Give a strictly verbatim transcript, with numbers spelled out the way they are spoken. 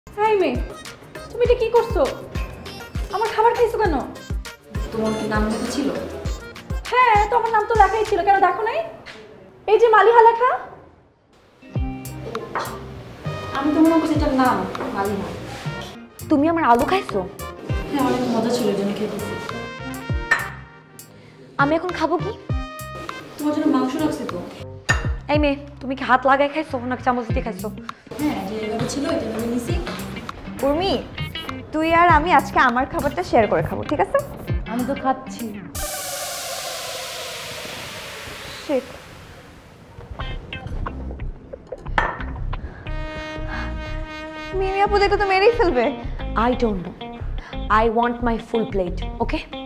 High মে, তুমি এটা কি করছো? আমার খাবার খাইছো কেন? তোমার কি নাম লেখা ছিল? হ্যাঁ, তো আমার নাম তো লেখাই ছিল, কেন দেখো নাই? এই যে মালিহা লেখা। আমি তো মনে করছি এটার নাম মালিহা। তুমি আমার আলু খাইছো? হ্যাঁ, অনেক মজা ছিল, এই জন্য খেয়েছি। আমি এখন খাবো কি? তোমার জন্য মাংস রাখছি তো। এই মেয়ে, তুমি কি হাত লাগাই খাইছো নাকি চামচ দিয়ে খাইছো? হ্যাঁ, যে এভাবে ছিল এটা আমি নিছি। উর্মি, তুই আর আমি আজকে আমার খাবারটা শেয়ার করে খাবো, ঠিক আছে? আমি তো খাচ্ছি। শিট। মিমি আপু দেখলে তো মেরেই ফেলবে। I don't know. I want my full plate, okay?